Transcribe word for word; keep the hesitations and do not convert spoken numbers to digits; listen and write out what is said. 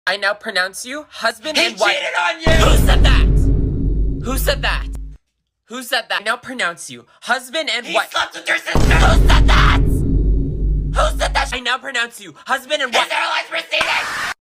I now pronounce you husband He and wife. cheated on you! Who said that? Who said that? Who said that? I now pronounce you husband and He wife. slept with your sister! Who said that? Who said that? I now pronounce you husband and His wife. airline's receding!